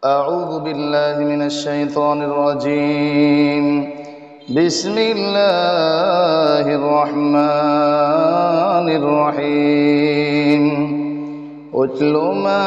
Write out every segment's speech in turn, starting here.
أعوذ بالله من الشيطان الرجيم. بسم الله الرحمن الرحيم. اتل ما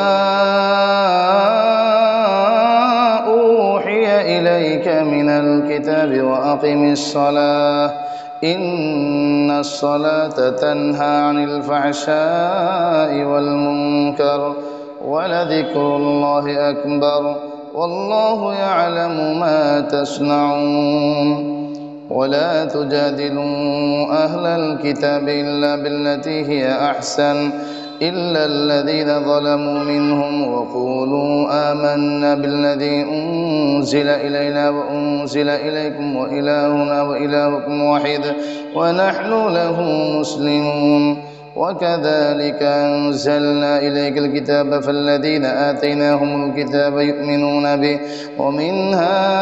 أوحي إليك من الكتاب وأقم الصلاة إن الصلاة تنهى عن الفحشاء والمنكر ولذكر الله أكبر والله يعلم ما تصنعون. ولا تجادلوا أهل الكتاب إلا بالتي هي أحسن إلا الذين ظلموا منهم وقولوا آمنا بالذي أنزل إلينا وأنزل إليكم وإلهنا وإلهكم واحد ونحن له مسلمون. وكذلك أنزلنا إليك الكتاب فالذين آتيناهم الكتاب يؤمنون به ومن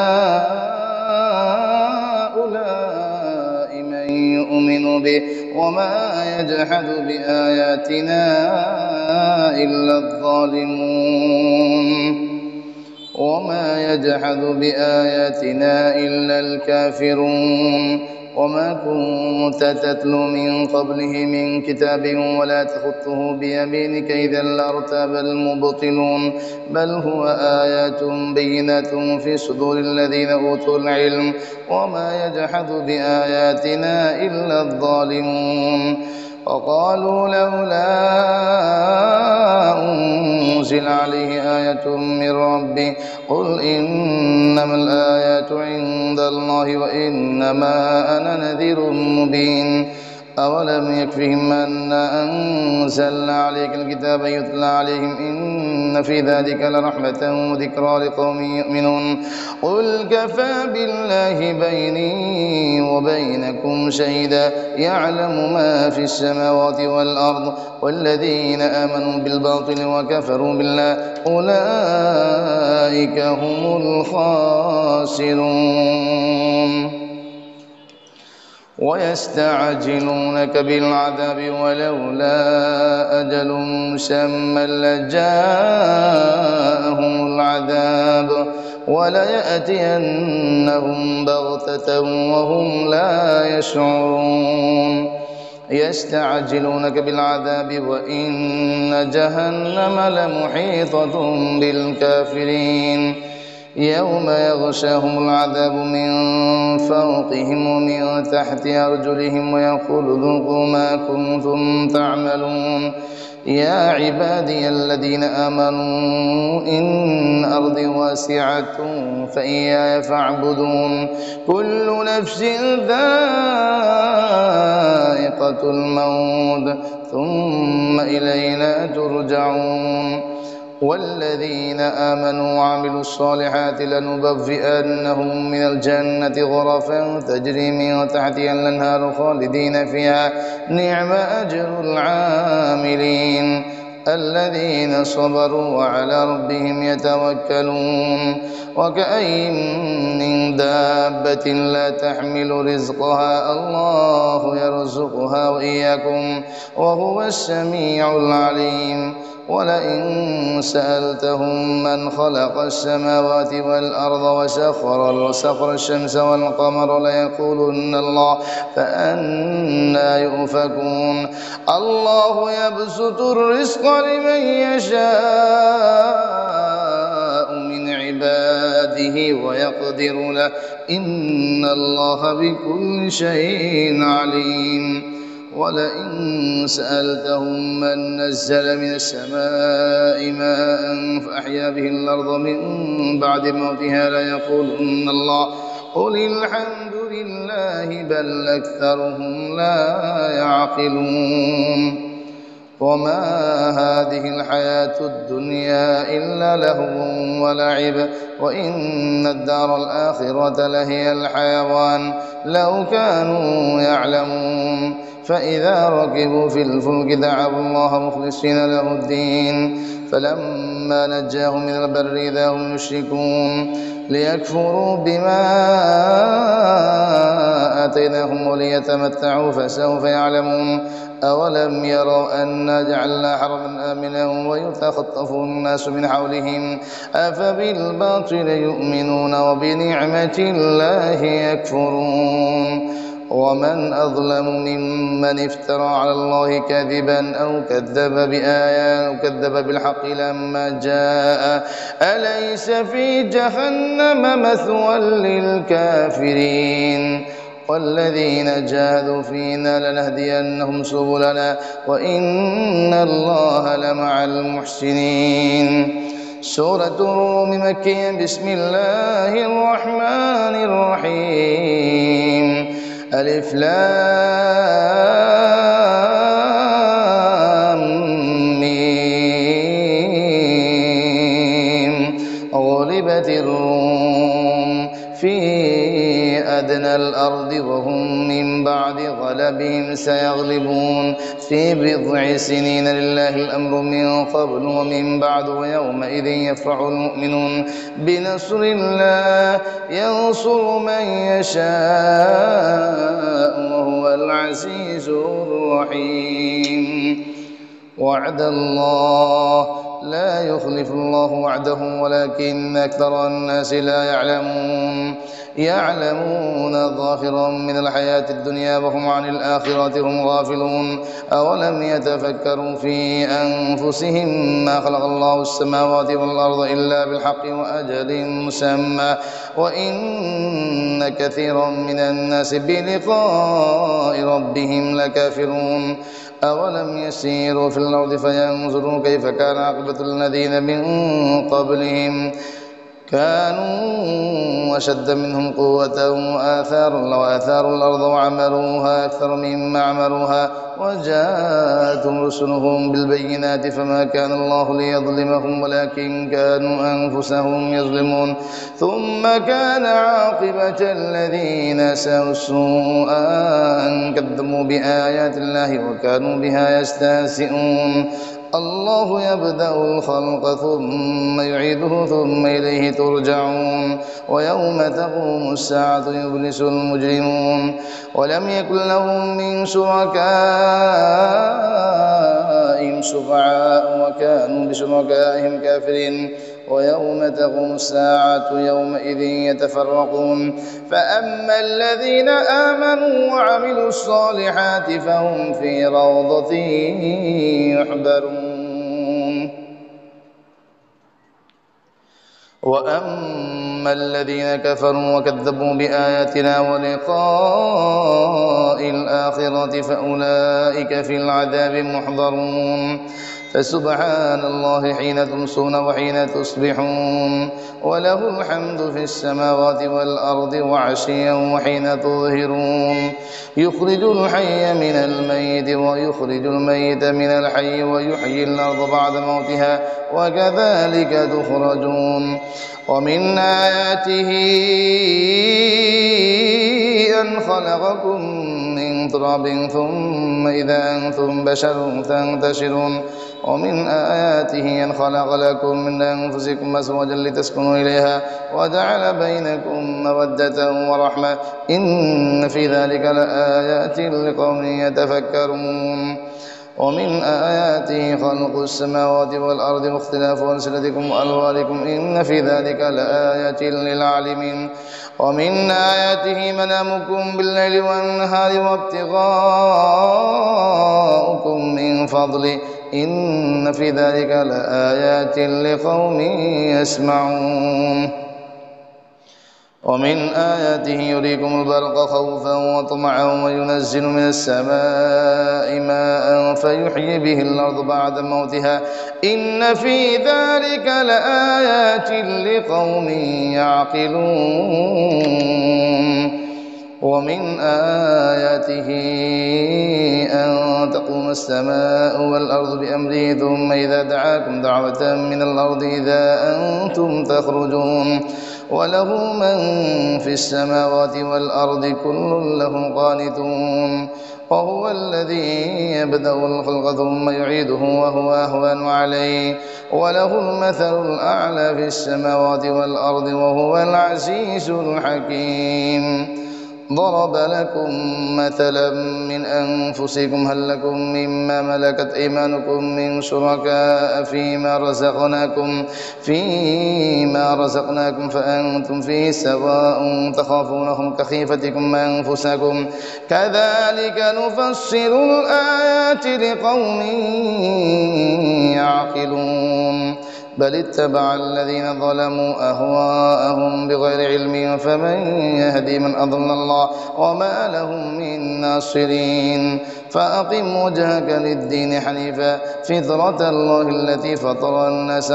هؤلاء من يؤمن به وما يجحد بآياتنا إلا الظالمون وما يجحد بآياتنا إلا الكافرون. وما كنت تتلو من قبله من كتاب ولا تخطه بيمينك إذا لارتاب المبطلون بل هو آيات بينات في صدور الذين أوتوا العلم وما يجحد بآياتنا إلا الظالمون. وقالوا لولا أنزل عليه آية من ربه قل إنما الآيات عند الله وإنما أنا نذير مبين. أولم يكفهم أنا أنزلنا عليك الكتاب يتلى عليهم إن في ذلك لرحمة وذكرى لقوم يؤمنون. قل كفى بالله بيني وبينكم شهيدا يعلم ما في السماوات والأرض والذين آمنوا بالباطل وكفروا بالله أولئك هم الخاسرون. ويستعجلونك بالعذاب ولولا أجل مسمى لجاءهم العذاب وليأتينهم بغتة وهم لا يشعرون. يستعجلونك بالعذاب وإن جهنم لمحيطة بالكافرين يوم يغشاهم العذاب من فوقهم ومن تحت أرجلهم ويقول ذوقوا ما كنتم تعملون. يا عبادي الذين آمنوا إن أرضي واسعة فإياي فاعبدون. كل نفس ذائقة الموت ثم إلينا ترجعون. والذين آمنوا وعملوا الصالحات لنبوئنهم من الجنة غرفا تجري من تحتها الأنهار خالدين فيها نعم أجر العاملين الذين صبروا وعلى ربهم يتوكلون. وكأين من دابة لا تحمل رزقها الله يرزقها وإياكم وهو السميع العليم. ولئن سألتهم من خلق السماوات والأرض وسخر الشمس والقمر ليقولن الله فأنى يؤفكون. الله يبسط الرزق لمن يشاء من عباده ويقدر له إن الله بكل شيء عليم. ولئن سألتهم من نزل من السماء ماء فأحيا به الأرض من بعد موتها ليقولن الله قل الحمد لله بل أكثرهم لا يعقلون. وما هذه الحياة الدنيا إلا لهو ولعب وإن الدار الآخرة لهي الحيوان لو كانوا يعلمون. فإذا ركبوا في الفلك دعوا الله مخلصين له الدين فلما نجاهم من البر إذا هم يشركون ليكفروا بما آتيناهم وليتمتعوا فسوف يعلمون أولم يروا أنا جعلنا حرما آمنا ويتخطف الناس من حولهم أفبالباطل يؤمنون وبنعمة الله يكفرون ومن أظلم ممن افترى على الله كذبا أو كذب بالحق لما جاء أليس في جهنم مثوى للكافرين والذين جاهدوا فينا لنهدينهم سبلنا وإن الله لمع المحسنين. سورة الروم مكية. بسم الله الرحمن الرحيم. ألف لام ميم. غلبت الروم في أدنى الأرض وهم من بعد غلبهم سيغلبون في بضع سنين لله الأمر من قبل ومن بعد ويومئذ يفرح المؤمنون بنصر الله ينصر من يشاء وهو العزيز الرحيم. وعد الله لا يخلف الله وعده ولكن أكثر الناس لا يعلمون ظاهرا من الحياة الدنيا وهم عن الآخرة هم غافلون. أولم يتفكروا في أنفسهم ما خلق الله السماوات والأرض إلا بالحق وأجل مسمى وإن كثيرا من الناس بلقاء ربهم لكافرون. أولم يسيروا في الأرض فينظروا كيف كان عاقبة الذين من قبلهم كانوا أشد منهم قوة وآثاروا الأرض وعمروها أكثر مما عمروها وجاءتهم رسلهم بالبينات فما كان الله ليظلمهم ولكن كانوا أنفسهم يظلمون. ثم كان عاقبة الذين سعوا السوء أن كذبوا بآيات الله وكانوا بها يستهزئون. الله يبدأ الخلق ثم يعيده ثم إليه ترجعون. ويوم تقوم الساعة يبلس المجرمون. ولم يكن لهم من شركائهم شفعاء وكانوا بشركائهم كافرين. ويوم تقوم الساعة يومئذ يتفرقون فأما الذين آمنوا وعملوا الصالحات فهم في روضة يحبرون. وأما الذين كفروا وكذبوا بآياتنا ولقاء الآخرة فأولئك في العذاب محضرون. فسبحان الله حين تمسون وحين تصبحون وله الحمد في السماوات والأرض وعشيا وحين تظهرون. يخرج الحي من الميت ويخرج الميت من الحي ويحيي الأرض بعد موتها وكذلك تخرجون. ومن آياته أن خلقكم من تراب ثم إذا أنتم بشر تنتشرون. ومن آياته أن خلق لكم من أنفسكم أزواجا لتسكنوا إليها وجعل بينكم مودة ورحمة إن في ذلك لآيات لقوم يتفكرون. ومن آياته خلق السماوات والأرض واختلاف ألسنتكم وألوانكم إن في ذلك لآيات للعالمين. ومن آياته منامكم بالليل والنهار وابتغاؤكم من فضله إن في ذلك لآيات لقوم يسمعون. ومن آياته يريكم البرق خوفا وطمعا وينزل من السماء ماء فيحيي به الأرض بعد موتها إن في ذلك لآيات لقوم يعقلون. ومن آياته أن تقوم السماء والأرض بأمره ثم إذا دعاكم دعوة من الأرض إذا أنتم تخرجون. وله من في السماوات والأرض كل له قانتون. وهو الذي يبدأ الخلق ثم يعيده وهو أهون عليه وله المثل الأعلى في السماوات والأرض وهو العزيز الحكيم ضرب لكم مثلا من أنفسكم هل لكم مما ملكت أيمانكم من شركاء فيما رزقناكم فأنتم فيه سواء تخافونهم كخيفتكم أنفسكم كذلك نفصل الآيات لقوم يعقلون بل اتبع الذين ظلموا أهواءهم بغير علم فمن يهدي من أضل الله وما لهم من ناصرين فأقم وجهك للدين حنيفا فطرة الله التي فطر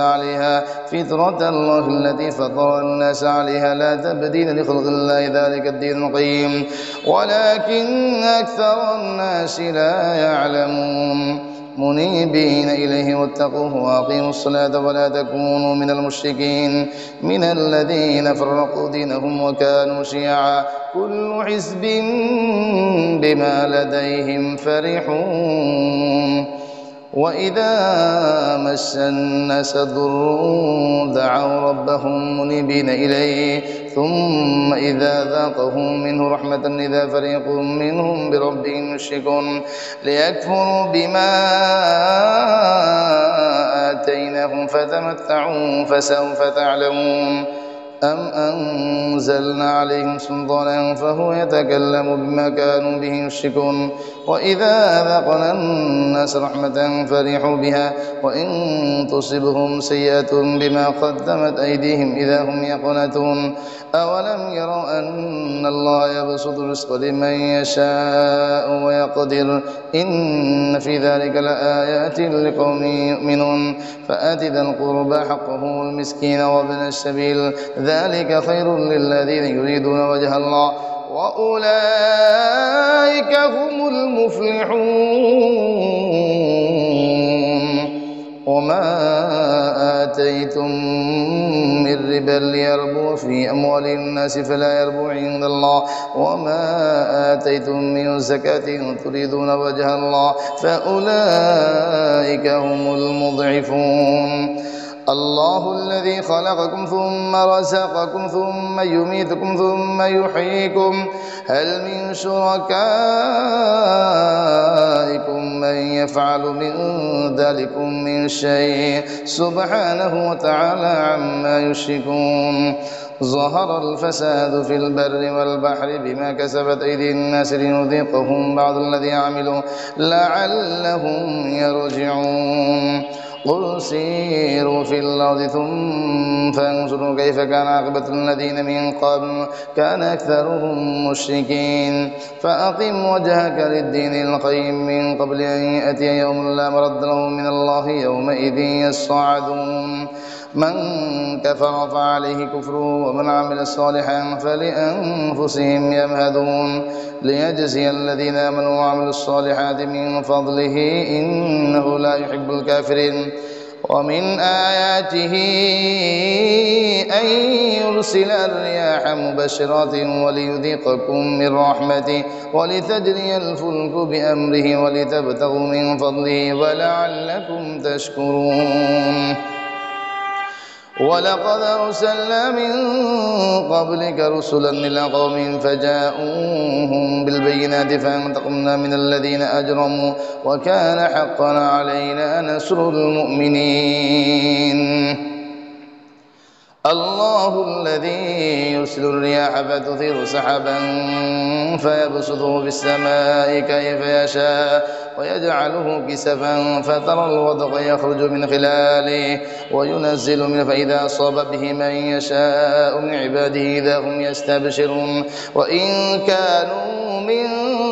الناس عليها لا تبديل لخلق الله ذلك الدين القيم ولكن أكثر الناس لا يعلمون منيبين إليه واتقوه وأقيموا الصلاة ولا تكونوا من المشركين من الذين فرقوا دينهم وكانوا شيعا كل حزب بما لديهم فرحون وإذا مس الناس ضر دعوا ربهم منيبين إليه ثم إذا ذاقهم منه رحمة إذا فريق منهم بربهم يشركون ليكفروا بما آتيناهم فتمتعوا فسوف تعلمون أم أنزلنا عليهم سلطانا فهو يتكلم بما كانوا به يشركون وإذا ذقنا الناس رحمة فرحوا بها وإن تصبهم سيئة بما قدمت أيديهم إذا هم يقنطون أولم يروا أن الله يبسط الرزق لمن يشاء ويقدر إن في ذلك لآيات لقوم يؤمنون فآت ذا القربى حقه والمسكين وابن السبيل ذلك خير للذين يريدون وجه الله وأولئك هم المفلحون وما آتيتم من ربا ليربو في أموال الناس فلا يربو عند الله وما آتيتم من زكاة تريدون وجه الله فأولئك هم المضعفون الله الذي خلقكم ثم رزقكم ثم يميتكم ثم يحييكم هل من شركائكم من يفعل من ذلكم من شيء سبحانه وتعالى عما يشركون ظهر الفساد في البر والبحر بما كسبت أيدي الناس ليذيقهم بعض الذي عملوا لعلهم يرجعون قل سيروا في الأرض ثم فانظروا كيف كان عاقبة الذين من قبل كان أكثرهم مشركين فأقم وجهك للدين القيم من قبل أن يأتي يوم لا مرد له من الله يومئذ يصعدون من كفر فعليه كفره ومن عمل صالحا فلأنفسهم يمهدون ليجزي الذين آمنوا وعملوا الصالحات من فضله إنه لا يحب الكافرين ومن آياته أن يرسل الرياح مبشرات وليذيقكم من رحمته ولتجري الفلك بأمره ولتبتغوا من فضله ولعلكم تشكرون ولقد أرسلنا من قبلك رسلا إلى قومهم فجاءوهم بالبينات فانتقمنا من الذين أجرموا وكان حقا علينا نصر المؤمنين الله الذي يرسل الرياح فتثير سحابا فيبسطه في السماء كيف يشاء ويجعله كسفا فترى الودق يخرج من خلاله وينزل منه فإذا أصاب به من يشاء من عباده إذا هم يستبشرون وإن كانوا من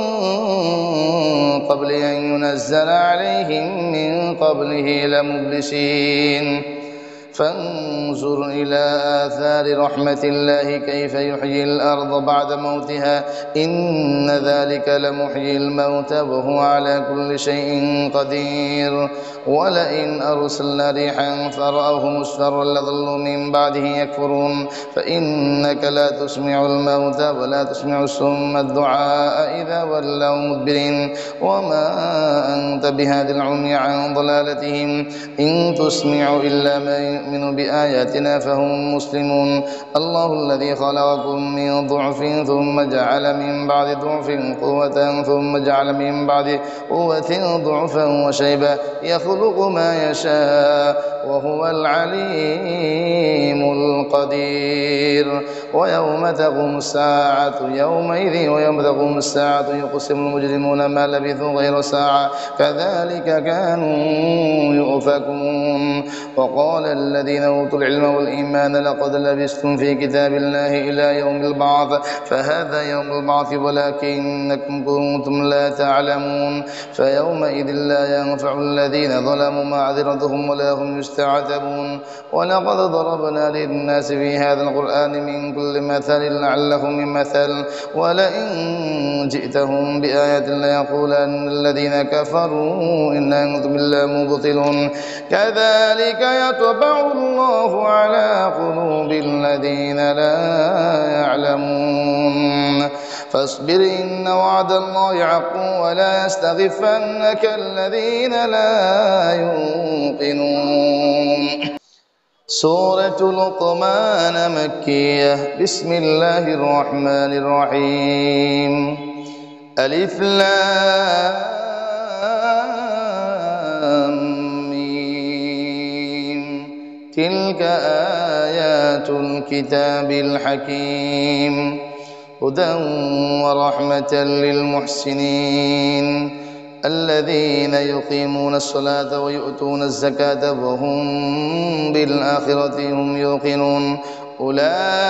قبل أن ينزل عليهم من قبله لمبلسين فانظر إلى آثار رحمة الله كيف يحيي الأرض بعد موتها إن ذلك لمحيي الموتى وهو على كل شيء قدير ولئن أرسلنا ريحا فرأوه مصفرا لظلوا من بعده يكفرون فإنك لا تسمع الموتى ولا تسمع الصم الدعاء إذا ولوا مدبرين وما أنت بهاد العمي عن ضلالتهم إن تسمع إلا من يؤمن بآياتنا فهم مسلمون الله الذي خلقكم من ضعف ثم جعل من بعد ضعف قوة ثم جعل من بعد قوة ضعفا وشيبا يخلق ما يشاء وهو العليم القدير ويوم تقوم الساعة يقسم المجرمون ما لبثوا غير ساعة كذلك كانوا يؤفكون وقال الذين أوتوا العلم والإيمان لقد لبثتم في كتاب الله إلى يوم البعث فهذا يوم البعث ولكنكم كنتم لا تعلمون فيومئذ لا ينفع الذين ظلموا معذرتهم ولا هم يستعتبون ولقد ضربنا للناس في هذا القرآن من كل مثل لعلهم من مثل ولئن جئتهم بآية ليقولن الذين كفروا إن أنتم إلا مبطلون كذلك يطبع الله على قلوب الذين لا يعلمون فاصبر إن وعد الله حق ولا يستخفنك الذين لا يوقنون سورة لقمان مكية بسم الله الرحمن الرحيم ألف لام ميم تلك آيات الكتاب الحكيم هدى ورحمة للمحسنين الذين يقيمون الصلاة ويؤتون الزكاة وهم بالآخرة هم يوقنون أولئك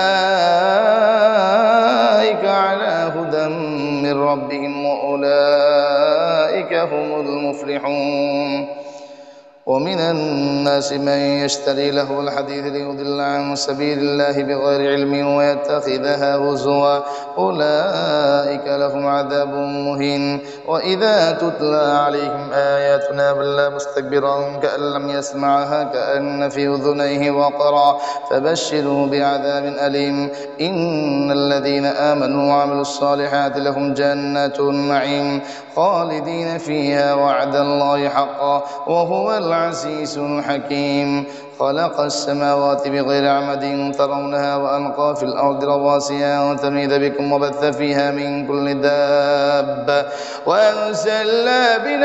على هدى من ربهم وأولئك هم المفلحون ومن الناس من يشتري له الحديث ليضل عن سبيل الله بغير علم ويتخذها هزوا أولئك لهم عذاب مهين وإذا تتلى عليهم آياتنا ولى مستكبرا كأن لم يسمعها كأن في أذنيه وقرا فبشروا بعذاب أليم إن الذين آمنوا وعملوا الصالحات لهم جنات النعيم خالدين فيها وعد الله حقا وهو العزيز الحكيم خلق السماوات بغير عمد ترونها وألقى في الأرض رواسي أن تميد بكم وبث فيها من كل دابة وأنزلنا من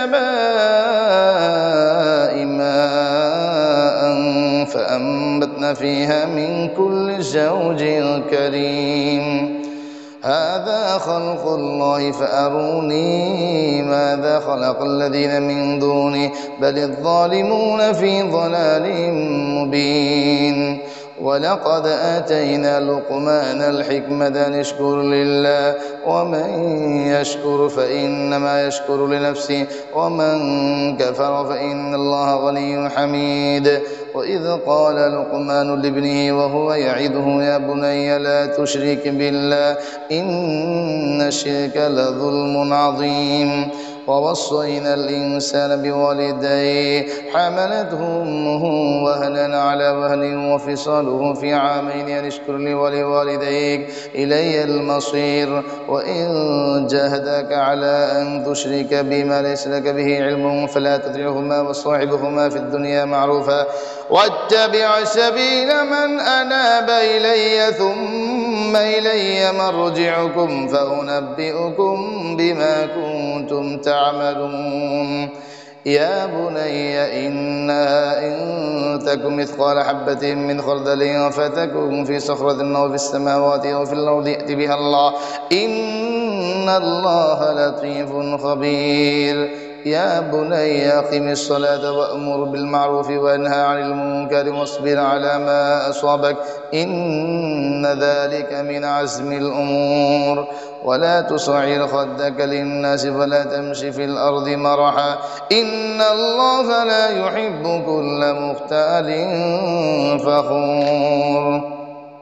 السماء ماء فأنبتنا فيها من كل زوج كريم هذا خلق الله فأروني ماذا خلق الذين من دونه بل الظالمون في ضلال مبين ولقد آتينا لقمان الحكمة أن اشكر لله ومن يشكر فإنما يشكر لنفسه ومن كفر فإن الله غني حميد وإذ قال لقمان لابنه وهو يعظه يا بني لا تشرك بالله إن الشرك لظلم عظيم ووصينا الإنسان بوالديه حملته أمه وهنا على وهن وفصاله في عامين أن اشكر لي ولوالديك إلي المصير وإن جاهداك على أن تشرك بما ليس لك به علم فلا تطعهما وصاحبهما في الدنيا معروفا واتبع سبيل من أناب إلي ثم إلي مرجعكم فأنبئكم بما كنتم تعملون يا بني إنها إن تك مثقال حبة من خردل فتكن في صخرة أو في السماوات أو في الأرض يأت بها الله إن الله لطيف خبير يا بني أقم الصلاة وأمر بالمعروف وانهى عن المنكر واصبر على ما أصابك إن ذلك من عزم الأمور ولا تصعر خدك للناس ولا تمش في الأرض مرحا إن الله لا يحب كل مختال فخور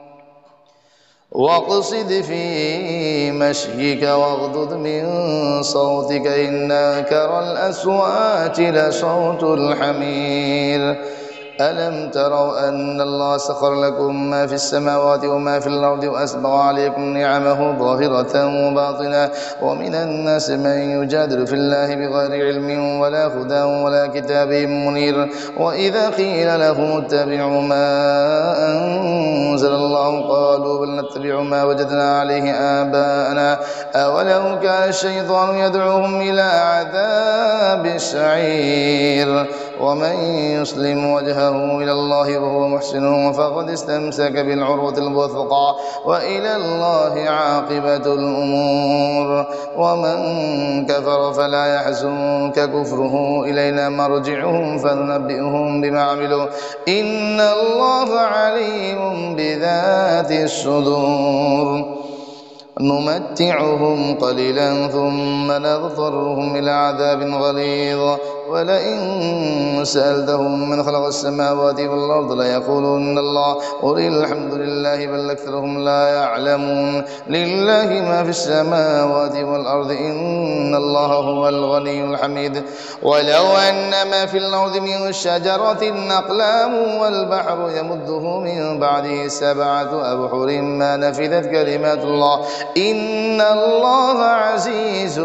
واقصد في مشيك واغضض من صوتك إن أنكر الأصوات لصوت الحمير ألم تروا أن الله سخر لكم ما في السماوات وما في الأرض وأسبغ عليكم نعمه ظاهرة وباطنة ومن الناس من يجادل في الله بغير علم ولا هدى ولا كتاب منير وإذا قيل لهم اتبعوا ما أنزل الله قالوا بل نتبع ما وجدنا عليه آباءنا أولو كان الشيطان يدعوهم إلى عذاب السعير ومن يسلم وجهه إلى الله وهو محسن فقد استمسك بالعروة الوثقى وإلى الله عاقبة الأمور ومن كفر فلا يحزنك كفره إلينا مرجعهم فننبئهم بما عملوا إن الله عليم بذات الصدور نمتعهم قليلا ثم نضطرهم إلى عذاب غليظ ولئن سألتهم من خلق السماوات والأرض ليقولن الله قل الحمد لله بل أكثرهم لا يعلمون لله ما في السماوات والأرض إن الله هو الغني الحميد ولو أن ما في الأرض من شجرة أقلام والبحر يمده من بعده 7 أبحر ما نفذت كلمات الله إن الله عزيز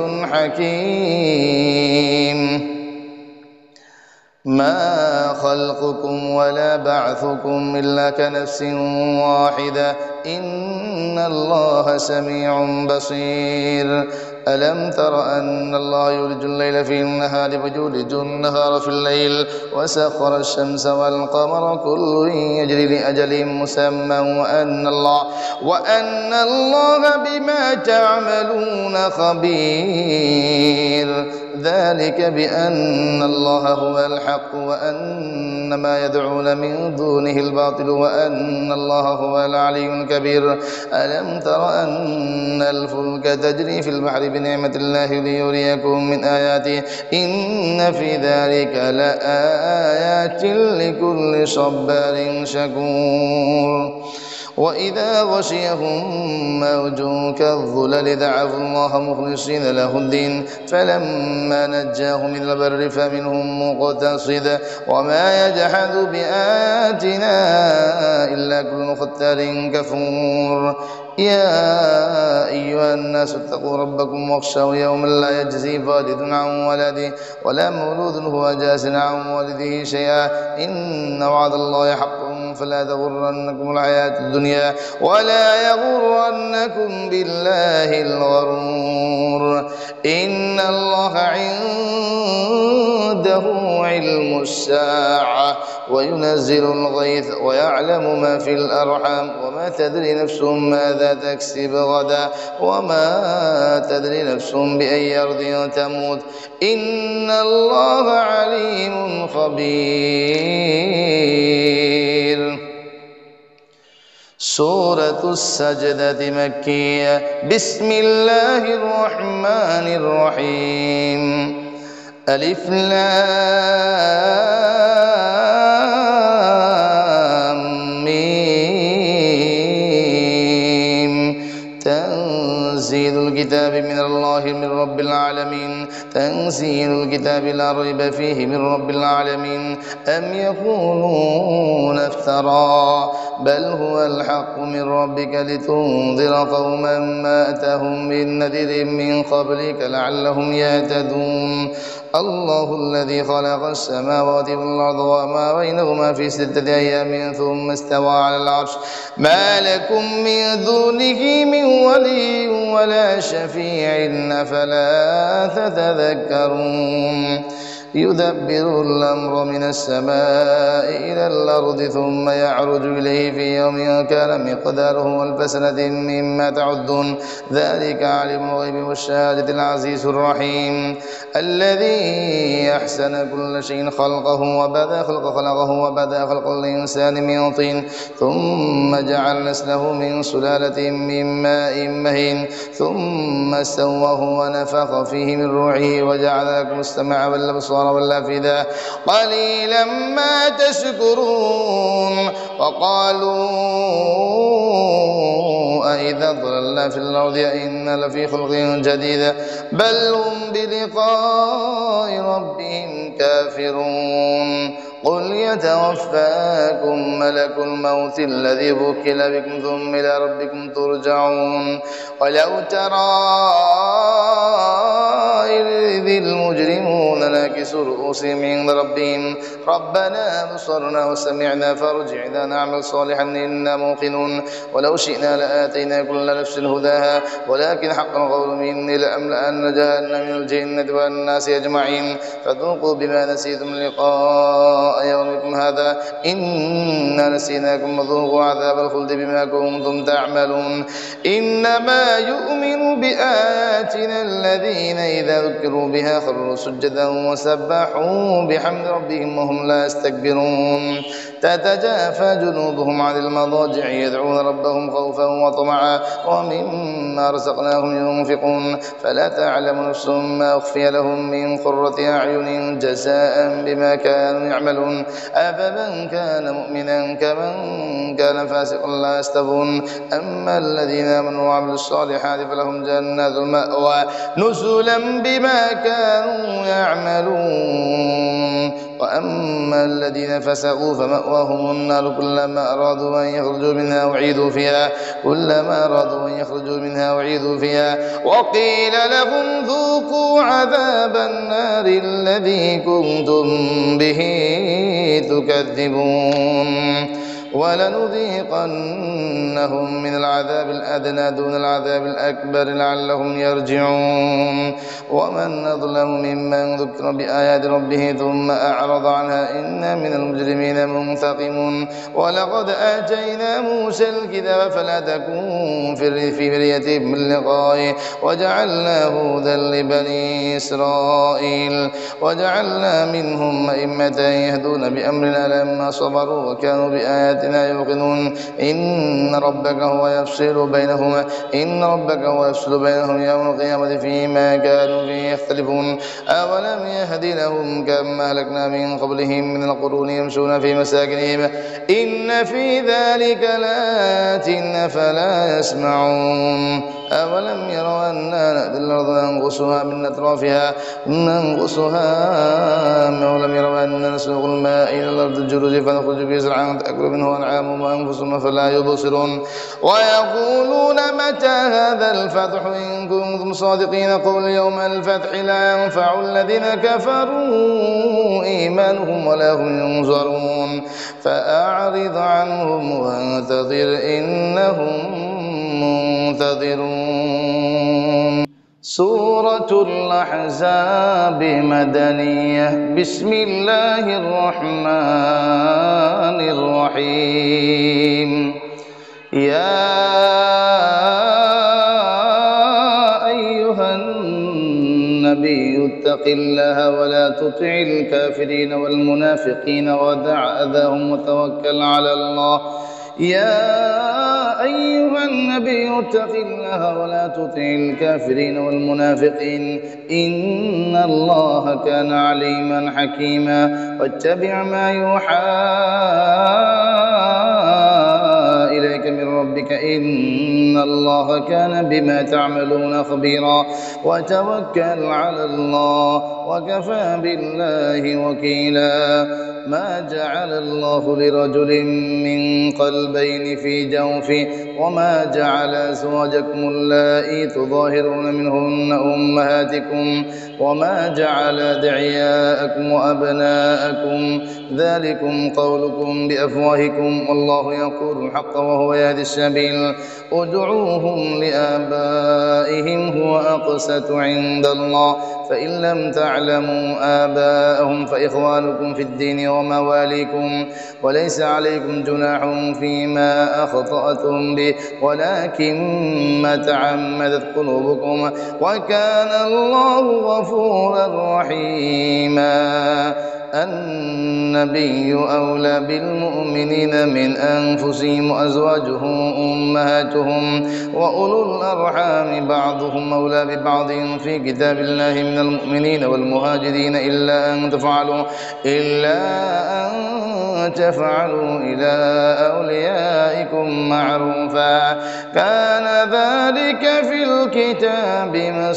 حكيم ما خلقكم ولا بعثكم إلا كنفس واحدة إن الله سميع بصير ألم تر أن الله يولج الليل في النهار ويولج النهار في الليل وسخر الشمس والقمر كل يجري لأجل مسمى وأن الله بما تعملون خبير ذلك بأن الله هو الحق وأن ما يدعون من دونه الباطل وأن الله هو العلي الكبير ألم تر أن الفلك تجري في البحر بنعمة الله ليريكم من آياته إن في ذلك لآيات لكل صبار شكور وإذا غشيهم موج كالظلل دعوا الله مخلصين له الدين فلما نجاهم إلى البر فمنهم مقتصد وما يجحد بآياتنا إلا كل ختار كفور يا أيها الناس اتقوا ربكم واخشوا يوما لا يجزي والد عن ولده ولا مولود هو جاز عن والده شيئا إن وعد الله حق فلا تغرنكم الحياة الدنيا ولا يغرنكم بالله الغرور إن الله عنده علم الساعة وينزل الغيث ويعلم ما في الأرحام وما تدري نفس ماذا تكسب غدا وما تدري نفس بأي أرض تموت إن الله عليم خبير سورة السجدة مكية بسم الله الرحمن الرحيم ألف لام ميم تنزيل الكتاب من الله من رب العالمين تنزيل الكتاب لا ريب فيه من رب العالمين أم يقولون افترى بل هو الحق من ربك لتنذر قوما ما أتاهم من نذير من قبلك لعلهم يهتدون الله الذي خلق السماوات والأرض وما بينهما في 6 أيام ثم استوى على العرش ما لكم من دونه من ولي ولا شفيع أفلا تتذكرون يدبر الأمر من السماء إلى الأرض ثم يعرج إليه في يوم كان مقداره 1000 سنة مما تعدون ذلك عالم الغيب والشهادة العزيز الرحيم الذي أحسن كل شيء خلقه وبدأ خلق الإنسان من طين ثم جعل نسله من سلالة من ماء مهين ثم سواه ونفخ فيه من روحه وجعل لكم السمع والأبصار والأفئدة قليلا ما تشكرون وقالوا أإذا ضللنا في الأرض أإنا لفي خلق جديد بل هم بلقاء ربهم كافرون قل يتوفاكم ملك الموت الذي وكل بكم ثم إلى ربكم ترجعون ولو ترى إذ المجرمون ناكسوا رؤوسهم عند ربهم ربنا أبصرنا وسمعنا فارجعنا نعمل صالحا إنا موقنون ولو شئنا لآتينا كل نفس هداها ولكن حق القول مني لأملأن جهنم من الجنة والناس أجمعين فذوقوا بما نسيتم لقاء يومكم هذا إنا نسيناكم وذوقوا عذاب الخلد بما كنتم تعملون إنما يؤمن بآياتنا الذين إذا ذكروا بها خروا سجدا وسبحوا بحمد ربهم وهم لا يستكبرون تتجافى جنوبهم عن المضاجع يدعون ربهم خوفا وطمعا ومما رزقناهم ينفقون فلا تعلم نفس ما أخفي لهم من قرة أعين جزاء بما كانوا يعملون أفمن كان مؤمنا كمن كان فاسقا لا يستوون أما الذين آمنوا وعملوا الصالحات فلهم جنات المأوى نزلا بما كانوا يعملون وأما الذين فسقوا فمأواهم النار كلما أرادوا أن يخرجوا منها أعيدوا فيها وقيل لهم ذوقوا عذاب النار الذي كنتم به تكذبون ولنذيقنهم من العذاب الأدنى دون العذاب الأكبر لعلهم يرجعون ومن أظلم ممن ذكر بآيات ربه ثم أعرض عنها إنا من المجرمين منتقمون ولقد آتينا موسى الكتاب فلا تكن في مرية من لقائه وجعلناه هدى لبني إسرائيل وجعلنا منهم أئمة يهدون بأمرنا لما صبروا وكانوا بآياتنا يوقنون إن ربك هو يفصل بينهم يوم القيامة فيما كانوا فيه يختلفون أولم يهد لهم كما أهلكنا من قبلهم من القرون يمشون في مساكنهم إن في ذلك لآيات أفلا يسمعون أولم يروا أنا نأتي الأرض ننقصها من أطرافها أولم يروا أنا نسوق الماء إلى الأرض الجرز فنخرج به زرعا تأكل منه أنعامهم وأنفسهم فلا يبصرون ويقولون متى هذا الفتح إن كنتم صادقين قل يوم الفتح لا ينفع الذين كفروا إيمانهم ولا هم ينظرون فأعرض عنهم وانتظر إنهم منتظرون سورة الأحزاب مدنية بسم الله الرحمن الرحيم يا أيها النبي اتق الله ولا تطع الكافرين والمنافقين ودع أذاهم وتوكل على الله يا أيها النبي اتق الله ولا تطع الكافرين والمنافقين إن الله كان عليما حكيما واتبع ما يوحى إليك من ربك إن الله كان بما تعملون خبيرا وتوكل على الله وكفى بالله وكيلا ما جعل الله لرجل من قلبين في جوفه وما جعل أزواجكم اللائي تظاهرون منهن أمهاتكم وما جعل أدعياءكم وأبناءكم ذلكم قولكم بأفواهكم والله يقول الحق وهو يهدي السبيل ادعوهم لآبائهم هو أقسط عند الله فإن لم تعلموا آباءهم فإخوانكم في الدين ومواليكم وليس عليكم جناح فيما أخطأتم به ولكن ما تعمدت قلوبكم وكان الله غفورا رحيما. النبي أولى بالمؤمنين من أنفسهم وأزواجه أمهاتهم وأولو الأرحام بعضهم أولى ببعض في كتاب الله من المؤمنين والمهاجرين إلا أن تفعلوا إلى أوليائكم معروفا كان ذلك في الكتاب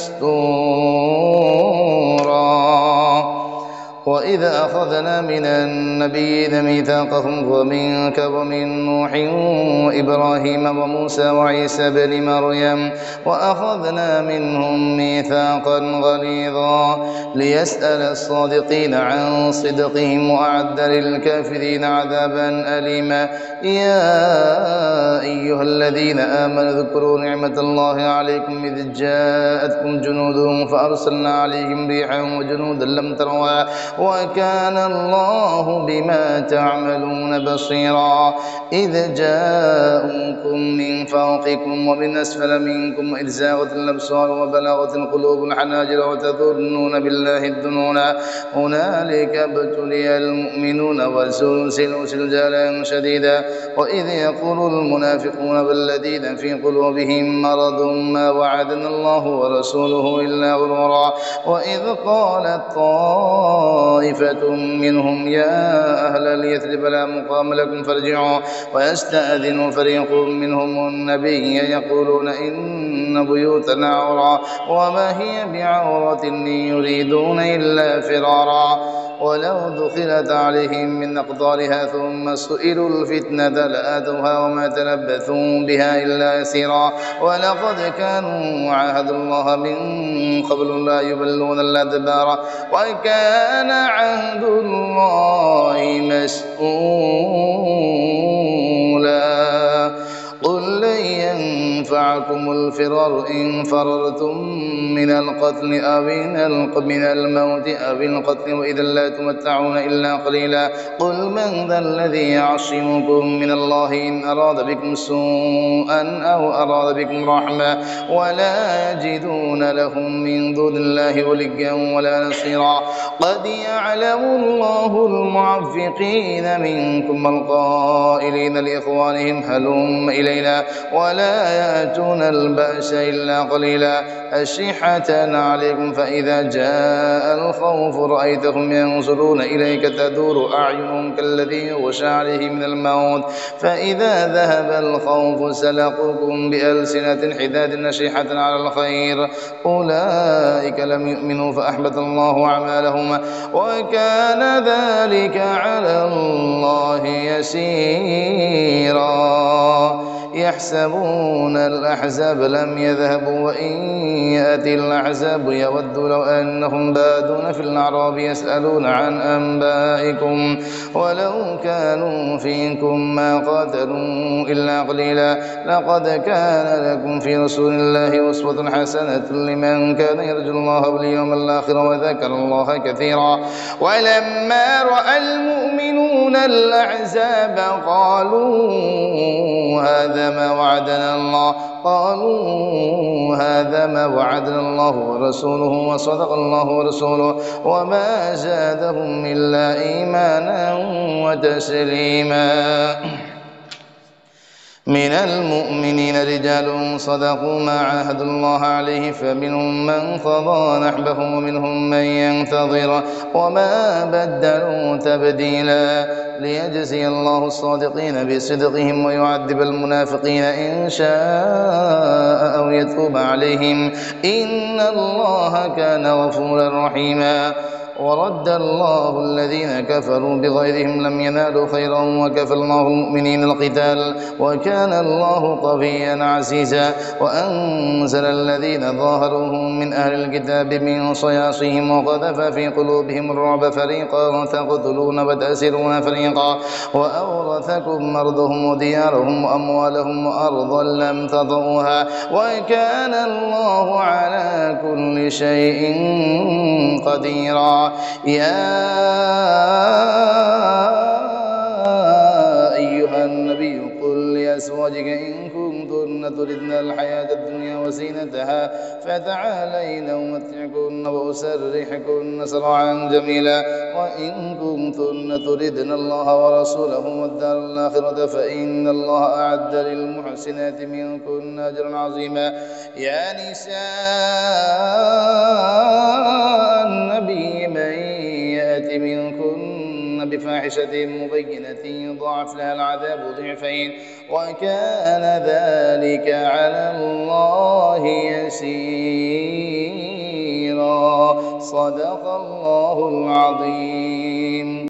مسطورا. وإذا أخذنا من النبيين ميثاقهم ومنك ومن نوح وإبراهيم وموسى وعيسى بن مريم وأخذنا منهم ميثاقا غليظا ليسأل الصادقين عن صدقهم وأعد للكافرين عذابا أليما. يا أيها الذين آمنوا اذكروا نعمة الله عليكم إذ جاءتكم جنود فأرسلنا عليهم ريحا وجنودا لم تروها وكان الله بما تعملون بصيرا. إذ جاءوكم من فوقكم ومن أسفل منكم وإذ زاغت الأبصار وبلغت القلوب الحناجر وتظنون بالله الظنون هنالك ابتلي المؤمنون وزلزلوا زلزالا شديدا. وإذ يقول المنافقون والذين في قلوبهم مرض ما وعدنا الله ورسوله إلا غرورا. وإذ قالت طائفة منهم يا أهل اليثرب لا مقام لكم فارجعوا ويستأذن فريق منهم النبي يقولون إن بيوتنا عورة وما هي بعورة إن يريدون إلا فرارا. ولو دخلت عليهم من أقطارها ثم سئلوا الفتنة لآتوها وما تلبثوا بها إلا يسيرا. ولقد كانوا عاهدوا الله من قبل لا يبلون الأدبار وكان عهد الله مسؤولا. قل لن ينفعكم الفرار إن فررتم من القتل أو من الموت أو القتل وإذا لا تمتعون إلا قليلا. قل من ذا الذي يعصمكم من الله إن أراد بكم سوءا أو أراد بكم رحمة ولا يجدون لهم من دون الله وليا ولا نصيرا. قد يعلم الله المعوقين منكم والقائلين لإخوانهم هلم إلينا ولا يأتون البأس إلا قليلا أشحة عليكم فإذا جاء الخوف رأيتهم ينظرون إليك تدور أعينهم كالذي يغشى عليه من الموت فإذا ذهب الخوف سلقوكم بألسنة حداد نشحة على الخير أولئك لم يؤمنوا فأحبط الله أعمالهم وكان ذلك على الله يسيرا. يحسبون الأحزاب لم يذهبوا وإن يأتي الأحزاب يودوا لو أنهم بادون في الأعراب يسألون عن أنبائكم ولو كانوا فيكم ما قاتلوا إلا قليلا. لقد كان لكم في رسول الله أسوة حسنة لمن كان يرجو الله واليوم الآخر وذكر الله كثيرا. ولما رأى المؤمنون الأحزاب قالوا هذا ما وعدنا الله ورسوله وصدق الله ورسوله وما زادهم إلا إيمانا وتسليما. من المؤمنين رجال صدقوا ما عاهدوا الله عليه فمنهم من قضى نحبه ومنهم من ينتظر وما بدلوا تبديلا. ليجزي الله الصادقين بصدقهم ويعذب المنافقين إن شاء أو يتوب عليهم إن الله كان غفورا رحيما. ورد الله الذين كفروا بغيظهم لم ينالوا خيرا وكفى الله المؤمنين القتال وكان الله قويا عزيزا وأنزل الذين ظاهروهم من أهل الكتاب من صياصيهم وقذف في قلوبهم الرعب فريقا تقتلون وتأسرون فريقا وأورثكم أرضهم وديارهم وأموالهم وأرضا لم تطئوها وكان الله على كل شيء قديرا. يا أيها النبي قل لأزواجك إن كنتن تردن الحياة الدنيا وزينتها فتعالين أمتعكن وأسرحكن سراحا جميلا وإن كنتن تردن الله ورسوله والدار الآخرة فإن الله أعد للمحسنات منكن أجرا عظيما. يا نساء النبي من يأت منكن بفاحشة مبينة يضاعف لها العذاب ضعفين وكان ذلك على الله يسيرا. صدق الله العظيم.